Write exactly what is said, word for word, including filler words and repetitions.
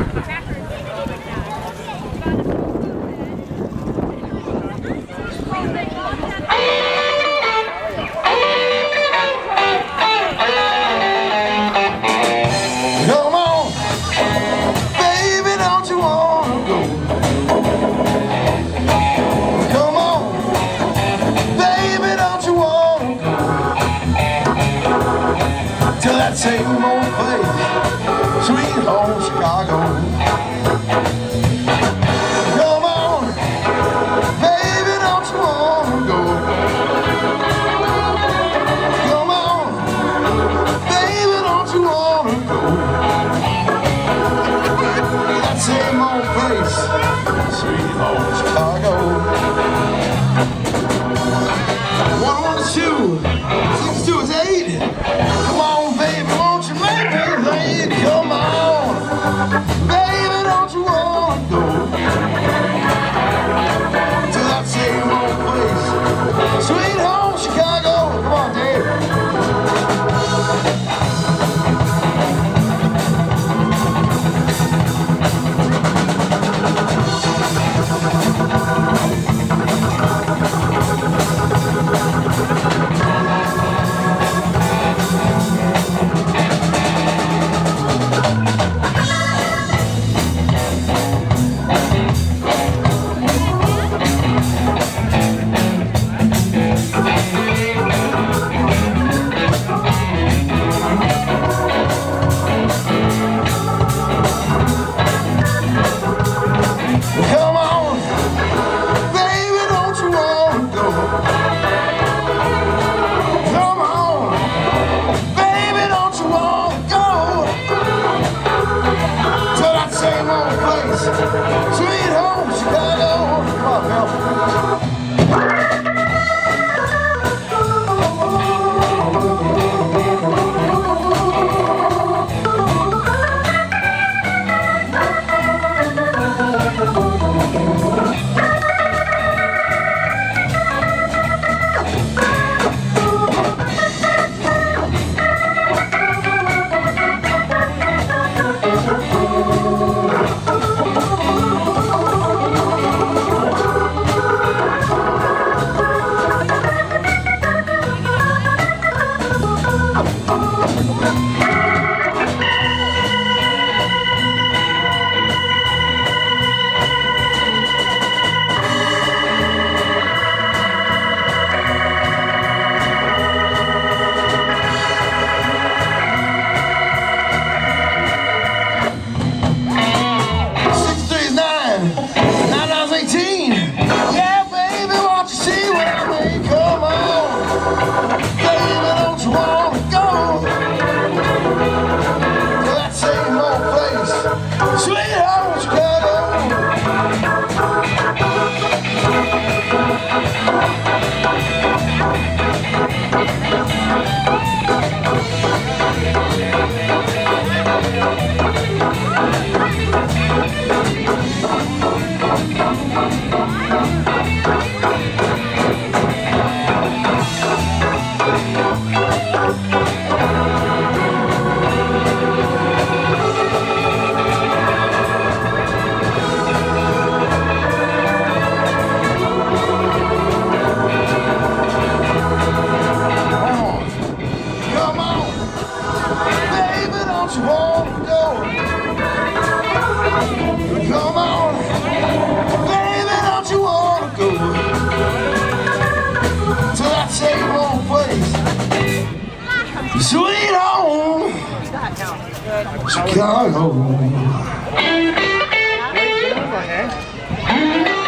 Same old place, sweet home Chicago. Come on, baby, don't you wanna go? Come on, baby, don't you wanna go? That same old place, sweet home Chicago. One, one, two, six, two, is eight. Come on, baby, won't you make me late? Come on, baby, don't you wanna go to that same old place, sweet home Chicago? Come on, Dave. Sweet home Chicago. Come on, Bill. Sweet home Chicago.